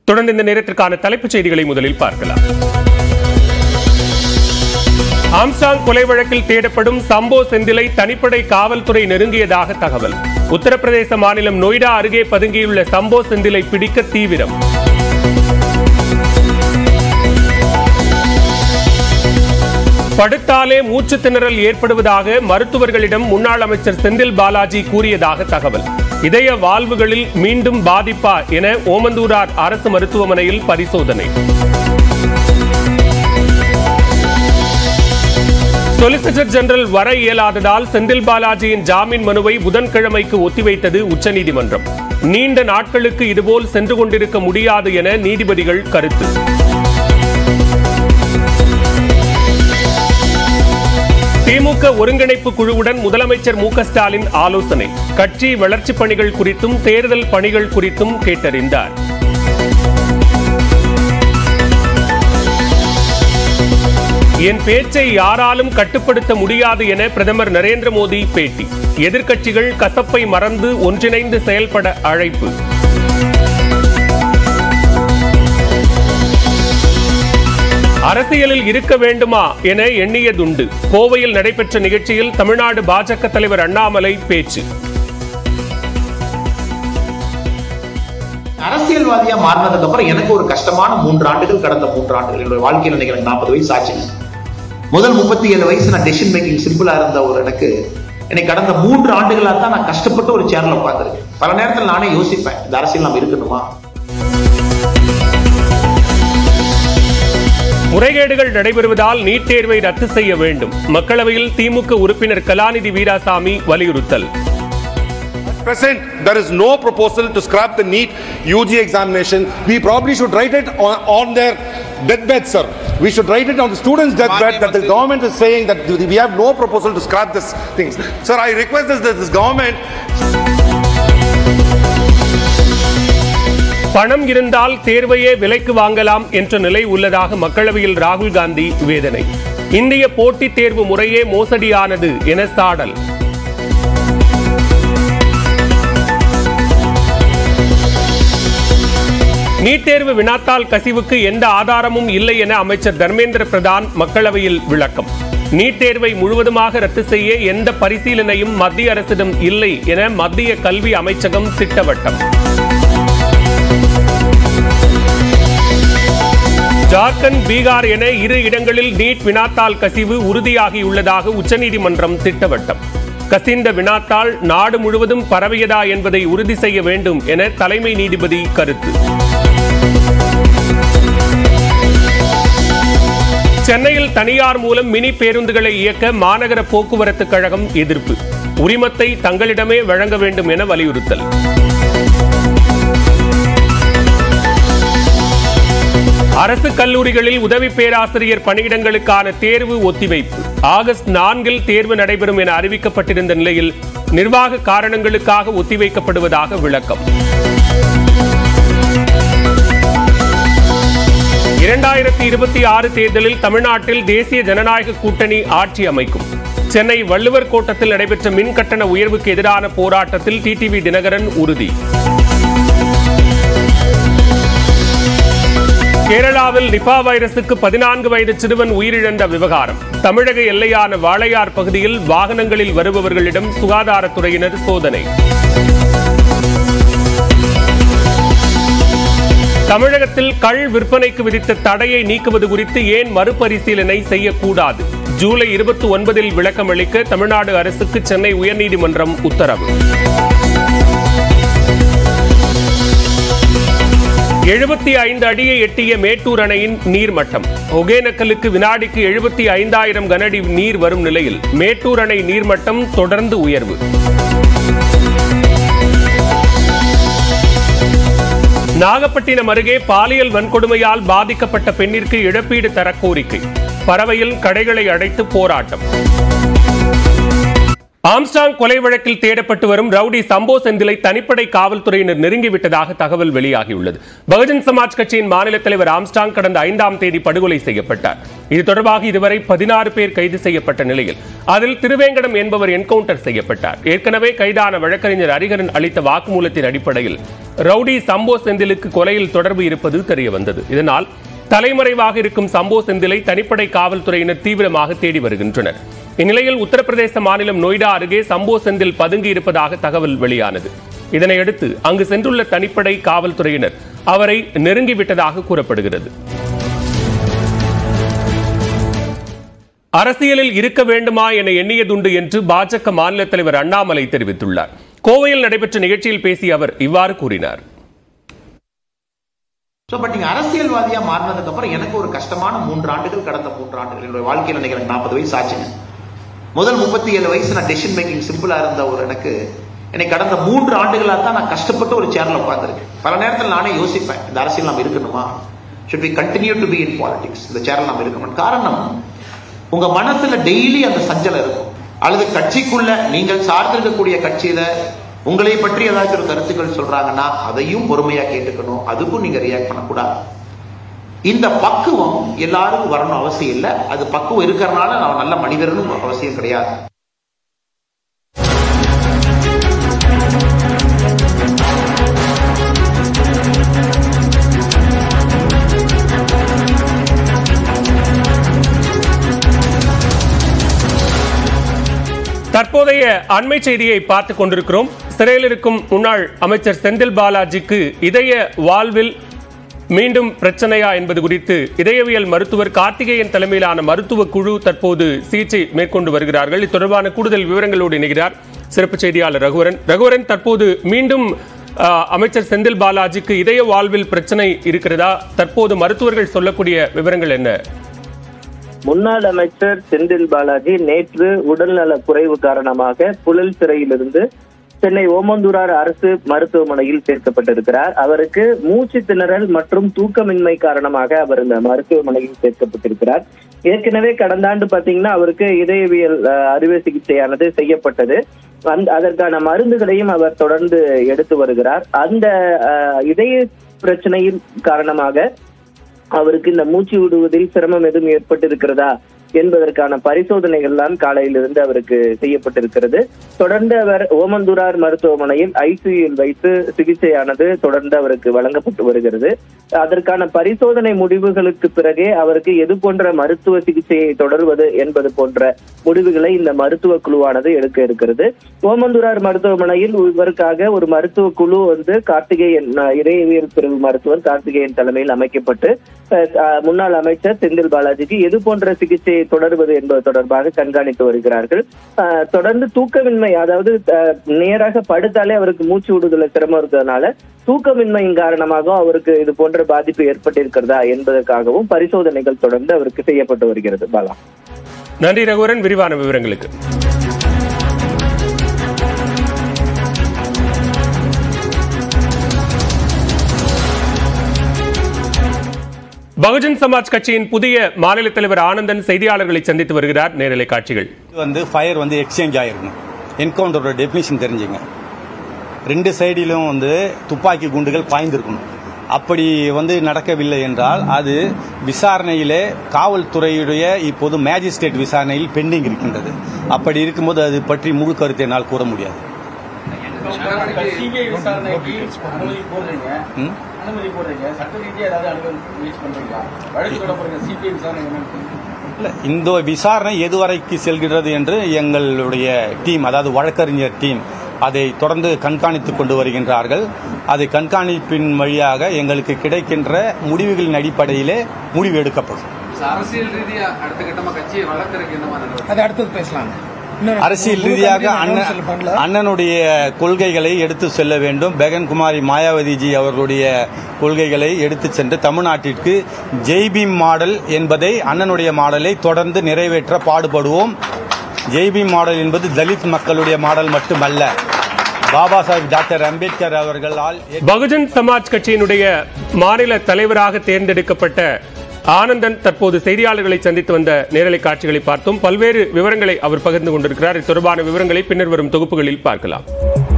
தொடர்ந்து இந்த நேரத்திற்கான தலைப்புச் செய்திகளை முதலில் பார்க்கலாம். ஆம்ஸ்ட்ராங் கொலை வழக்கில் தேடப்படும் சம்போ செந்திலை தனிப்படை காவல்துறை நெருங்கியதாக தகவல். உத்தரப்பிரதேச மாநிலம் நொய்டா அருகே பதுங்கியுள்ள சம்போ செந்திலை பிடிக்க தீவிரம். படுத்தாலே மூச்சு திணறல் ஏற்படுவதாக மருத்துவர்களிடம் முன்னாள் அமைச்சர் செந்தில் பாலாஜி கூறியதாக தகவல். இதய வால்வுகளில் மீண்டும் பாதிப்பா என ஓமந்தூரார் அரசு மருத்துவமனையில் பரிசோதனை. சொலிசிட்டர் ஜெனரல் வர இயலாததால் செந்தில் பாலாஜியின் ஜாமீன் மனுவை புதன்கிழமைக்கு ஒத்திவைத்தது உச்சநீதிமன்றம். நீண்ட நாட்களுக்கு இதுபோல் சென்று கொண்டிருக்க முடியாது என நீதிபதிகள் கருத்து. திமுக ஒருங்கிணைப்பு குழுவுடன் முதலமைச்சர் மு.க. ஸ்டாலின் ஆலோசனை. கட்சி வளர்ச்சிப் பணிகள் குறித்தும் தேர்தல் பணிகள் குறித்தும் கேட்டறிந்தார். என் பேச்சை யாராலும் கட்டுப்படுத்த முடியாது என பிரதமர் நரேந்திர மோடி பேட்டி. எதிர்க்கட்சிகள் கசப்பை மறந்து ஒன்றிணைந்து செயல்பட அழைப்பு. அரசியலில் இருக்க வேண்டுமா என எண்ணியதுண்டு. கோவையில் நடைபெற்ற நிகழ்ச்சியில் தமிழ்நாடு பாஜக தலைவர் அண்ணாமலை பேச்சு. அரசியல்வாதியா மாறினதுக்கு அப்புறம் எனக்கு ஒரு கஷ்டமான 3 ஆண்டுகள், கடந்த 3 ஆண்டுகள் என்னுடைய வாழ்க்கையில் நினைக்கிறேன். 40 வயசு ஆச்சு. முதல் 37 வயசு நான் டெசிஷன் மேக்கிங் சிம்பிளா இருந்த ஒரு எனக்கு கடந்த 3 ஆண்டுகளா தான் நான் கஷ்டப்பட்டு ஒரு சேர்ல உட்கார்ந்துருக்கேன். பல நேரத்தில் நானே யோசிப்பேன், இந்த அரசியல் நாம் இருக்கணுமா? முறைகேடுகள் நடைபெறுவதால் நீட் தேர்வை ரத்து செய்ய வேண்டும். மக்களவையில் திமுக உறுப்பினர் கலாநிதி வீராசாமி வலியுறுத்தல். Present, there is no proposal to scrap the NEET UG examination. We probably should write it on their deathbed, sir. We should write it on the students' deathbed that the government is saying that we have no proposal to scrap this things. Sir, I request that this government. பணம் இருந்தால் தேர்வையே விலைக்கு வாங்கலாம் என்ற நிலை உள்ளதாக மக்களவையில் ராகுல் காந்தி வேதனை. இந்திய போட்டித் தேர்வு முறையே மோசடியானது என சாடல். நீட் தேர்வு வினாத்தாள் கசிவுக்கு எந்த ஆதாரமும் இல்லை என அமைச்சர் தர்மேந்திர பிரதான் மக்களவையில் விளக்கம். நீட் தேர்வை முழுவதுமாக ரத்து செய்ய எந்த பரிசீலனையும் மத்திய அரசிடம் இல்லை என மத்திய கல்வி அமைச்சகம் திட்டவட்டம். ஜார்க்கண்ட், பீகார் என 2 இடங்களில் நீட் வினாத்தாள் கசிவு உறுதியாகியுள்ளதாக உச்சநீதிமன்றம் திட்டவட்டம். கசிந்த வினாத்தாள் நாடு முழுவதும் பரவியதா என்பதை உறுதி செய்ய வேண்டும் என தலைமை நீதிபதி கருத்து. சென்னையில் தனியார் மூலம் மினி பேருந்துகளை இயக்க மாநகர போக்குவரத்து கழகம் எதிர்ப்பு. உரிமத்தை தங்களிடமே வழங்க வேண்டும் என வலியுறுத்தல். அரசு கல்லூரிகளில் உதவி பேராசிரியர் பணியிடங்களுக்கான தேர்வு ஒத்திவைப்பு. ஆகஸ்ட் 4 தேர்வு நடைபெறும் என அறிவிக்கப்பட்டிருந்த நிலையில் நிர்வாக காரணங்களுக்காக ஒத்திவைக்கப்படுவதாக விளக்கம். 2026 தேர்தலில் தமிழ்நாட்டில் தேசிய ஜனநாயக கூட்டணி ஆட்சி அமைக்கும். சென்னை வள்ளுவர் கோட்டத்தில் நடைபெற்ற மின் கட்டண உயர்வுக்கு எதிரான போராட்டத்தில் டிடிவி தினகரன் உறுதி. கேரளாவில் நிபா வைரசுக்கு 14 வயது சிறுவன் உயிரிழந்த விவகாரம். தமிழக எல்லையான வாளையார் பகுதியில் வாகனங்களில் வருபவர்களிடம் சுகாதாரத்துறையினர் சோதனை. தமிழகத்தில் கள் விற்பனைக்கு விதித்த தடையை நீக்குவது குறித்து ஏன் மறுபரிசீலனை செய்யக்கூடாது? ஜூலை 29 விளக்கம் அளிக்க தமிழ்நாடு அரசுக்கு சென்னை உயர்நீதிமன்றம் உத்தரவு. 75 அடியை எட்டிய மேட்டூர் அணையின் நீர்மட்டம். ஒகேனக்கலுக்கு வினாடிக்கு 75,000 கனஅடி நீர் வரும் நிலையில் மேட்டூர் அணை நீர்மட்டம் தொடர்ந்து உயர்வு. நாகப்பட்டினம் அருகே பாலியல் வன்கொடுமையால் பாதிக்கப்பட்ட பெண்ணிற்கு இழப்பீடு தர கோரிக்கை. பரவையில் கடைகளை அடைத்து போராட்டம். ஆம்ஸ்ட்ராங் கொலை வழக்கில் தேடப்பட்டு வரும் ரவுடி சம்போ செந்திலை தனிப்படை காவல்துறையினர் நெருங்கிவிட்டதாக தகவல் வெளியாகியுள்ளது. பகுஜன் சமாஜ் கட்சியின் மாநில தலைவர் ஆம்ஸ்ட்ராங் கடந்த 5ஆம் தேதி படுகொலை செய்யப்பட்டார். இது தொடர்பாக இதுவரை 16 பேர் கைது செய்யப்பட்ட நிலையில் அதில் திருவேங்கடம் என்பவர் என்கவுண்டர் செய்யப்பட்டார். ஏற்கனவே கைதான வழக்கறிஞர் ஹரிஹரன் அளித்த வாக்குமூலத்தின் அடிப்படையில் ரவுடி சம்போ செந்திலுக்கு கொலையில் தொடர்பு இருப்பது தெரியவந்தது. இதனால் தலைமறைவாக இருக்கும் சம்போ செந்திலை தனிப்படை காவல்துறையினர் தீவிரமாக தேடி வருகின்றனர். இந்நிலையில் உத்தரப்பிரதேச மாநிலம் நொய்டா அருகே சம்போ செந்தில் பதுங்கி இருப்பதாக தகவல் வெளியானது. இதனையடுத்து அங்கு சென்றுள்ள தனிப்படை காவல்துறையினர் அவரை நெருங்கிவிட்டதாக கூறப்படுகிறது. அரசியலில் இருக்க வேண்டுமா என எண்ணியதுண்டு என்று பாஜக மாநில தலைவர் அண்ணாமலை தெரிவித்துள்ளார். கோவையில் நடைபெற்ற நிகழ்ச்சியில் பேசிய அவர் இவ்வாறு கூறினார். அரசியல்வாதியா மாறினதுக்கு அப்புறம் எனக்கு ஒரு கஷ்டமான 3 ஆண்டுகள், கடந்த 3 ஆண்டுகள் என்னுடைய வாழ்க்கையில் எனக்கு 40 வயசு ஆச்சுங்க. முதல் 37 வயசு நான் டெசிஷன் மேக்கிங் சிம்பிளா இருந்த ஒரு எனக்கு கடந்த 3 ஆண்டுகளா தான் நான் கஷ்டப்பட்டு ஒரு சேர்ல உட்கார்ந்துருக்கேன். பல நேரத்தில் நானே யோசிப்பேன், இந்த அரசியல் நாம் இருக்கணுமா? should we continue to be in politics? இந்த சேர்ல நாம் இருக்கணும். காரணம், உங்க மனசுல டெய்லி அந்த சஞ்சலம் இருக்கும். அல்லது கட்சிக்குள்ள நீங்கள் சார்ந்திருக்கக்கூடிய கட்சியில உங்களை பற்றி ஏதாச்சும் ஒரு கருத்துக்கள் சொல்றாங்கன்னா அதையும் பொறுமையா கேட்டுக்கணும், அதுக்கும் நீங்க ரியாக்ட் பண்ணக்கூடாது. இந்த பக்குவம் எல்லாருக்கும் வரணும் அவசியம் இல்லை. அது பக்குவம் இருக்கிறதுனால நான் நல்ல மனிதர்களும் அவசியம் கிடையாது. தற்போதைய அண்மை செய்தியை பார்த்துக் கொண்டிருக்கிறோம். சிறையில் இருக்கும் முன்னாள் அமைச்சர் செந்தில் பாலாஜிக்கு இதய வாழ்வில் மீண்டும் பிரச்சனையா என்பது குறித்து இதயவியல் மருத்துவர் கார்த்திகேயன் தலைமையிலான மருத்துவ குழு தற்போது சிகிச்சை மேற்கொண்டு வருகிறார்கள். இது தொடர்பான கூடுதல் விவரங்களோடு இணைகிறார் சிறப்பு செய்தியாளர் ரகுவரன். தற்போது மீண்டும் அமைச்சர் செந்தில் பாலாஜிக்கு இதய வாழ்வில் பிரச்சனை இருக்கிறதா? தற்போது மருத்துவர்கள் சொல்லக்கூடிய விவரங்கள் என்ன? முன்னாள் அமைச்சர் செந்தில் பாலாஜி நேற்று உடல்நல குறைவு காரணமாக புழல் சிறையிலிருந்து சென்னை ஓமந்தூரார் அரசு மருத்துவமனையில் சேர்க்கப்பட்டிருக்கிறார். அவருக்கு மூச்சு திணறல் மற்றும் தூக்கமின்மை காரணமாக அவர் இந்த மருத்துவமனையில் சேர்க்கப்பட்டிருக்கிறார். ஏற்கனவே கடந்த ஆண்டு பாத்தீங்கன்னா அவருக்கு இதயவியல் அறுவை சிகிச்சையானது செய்யப்பட்டது. அதற்கான மருந்துகளையும் அவர் தொடர்ந்து எடுத்து வருகிறார். அந்த இதய பிரச்சனையின் காரணமாக அவருக்கு இந்த மூச்சு விடுவதில் சிரமம் எதுவும் ஏற்பட்டிருக்கிறதா என்பதற்கான பரிசோதனைகள் தான் காலையிலிருந்து அவருக்கு செய்யப்பட்டிருக்கிறது. தொடர்ந்து அவர் ஓமந்தூரார் மருத்துவமனையில் ஐசியூவில் வைத்து சிகிச்சையானது தொடர்ந்து அவருக்கு வழங்கப்பட்டு வருகிறது. அதற்கான பரிசோதனை முடிவுகளுக்கு பிறகே அவருக்கு எது போன்ற மருத்துவ சிகிச்சையை தொடர்வது என்பது போன்ற முடிவுகளை இந்த மருத்துவ குழுவானது எடுக்க இருக்கிறது. ஓமந்தூரார் மருத்துவமனையில் இவருக்காக ஒரு மருத்துவ குழு கார்த்திகேயன் இதயவியல் பிரிவு மருத்துவர் கார்த்திகேயன் தலைமையில் அமைக்கப்பட்டு முன்னாள் அமைச்சர் செந்தில் பாலாஜிக்கு எது போன்ற சிகிச்சையை தொடர்வது என்பது தொடர்பாக கண்காணித்து வருகிறார்கள். தொடர்ந்து தூக்கமின்மை, அதாவது நேராக படுத்தாலே அவருக்கு மூச்சு விடுதல சிரமம் இருக்கிறதுனால தூக்கமின்மையின் காரணமாக அவருக்கு இது போன்ற பாதிப்பு ஏற்பட்டிருக்கிறதா என்பதற்காகவும் பரிசோதனைகள் தொடர்ந்து அவருக்கு செய்யப்பட்டு வருகிறது. பாலா, நன்றி ரகுவரன் விரிவான விவரங்களுக்கு. பகுஜன் சமாஜ் கட்சியின் புதிய மாநில தலைவர் ஆனந்தன் செய்தியாளர்களை சந்தித்து வருகிறார். நேரலை காட்சிகள். ஃபயர் எக்ஸ்சேஞ்ச் ஆயிருக்கணும். என்கவுண்டரோட டெபினிஷன் தெரிஞ்சுங்க. 2 சைடிலும் துப்பாக்கி குண்டுகள் பாய்ந்திருக்கணும். அப்படி நடக்கவில்லை என்றால் அது விசாரணையிலே காவல்துறையுடைய இப்போது மேஜிஸ்ட்ரேட் விசாரணையில் பெண்டிங் இருக்கின்றது. அப்படி இருக்கும்போது அது பற்றி முழு கருத்தை என்னால் கூற முடியாது. இந்த விசாரணை எதுவரைக்கு செல்கிறது என்று எங்களுடைய டீம், அதாவது வழக்கறிஞர் டீம், அதை தொடர்ந்து கண்காணித்துக் கொண்டு வருகின்றார்கள். அதை கண்காணிப்பின் வழியாக எங்களுக்கு கிடைக்கின்ற முடிவுகளின் அடிப்படையிலே முடிவு எடுக்கப்படும். அரசியல் ரீதியாக அடுத்த கட்டமாக கட்சியை வளர்க்கறதுக்கு என்ன மாதிரி அது அடுத்தது பேசலாம். அரசியல் ரீதியாக அண்ணனுடைய கொள்கைகளை எடுத்து செல்ல வேண்டும். பெகன்குமாரி மாயாவதிஜி அவர்களுடைய கொள்கைகளை எடுத்து சென்று தமிழ்நாட்டிற்கு ஜெய்பீம் மாடல் என்பதை, அண்ணனுடைய மாடலை தொடர்ந்து நிறைவேற்ற பாடுபடுவோம். ஜெய்பீம் மாடல் என்பது தலித் மக்களுடைய மாடல் மட்டுமல்ல, பாபா சாஹிப் டாக்டர் அம்பேத்கர் அவர்களால். பகுஜன் சமாஜ் கட்சியினுடைய மாநில தலைவராக தேர்ந்தெடுக்கப்பட்ட ஆனந்தன் தற்போது செய்தியாளர்களை சந்தித்து வந்த நேரலை காட்சிகளை பார்த்தோம். பல்வேறு விவரங்களை அவர் பகிர்ந்து கொண்டிருக்கிறார். இது தொடர்பான விவரங்களை பின்னர் வரும் தொகுப்புகளில் பார்க்கலாம்.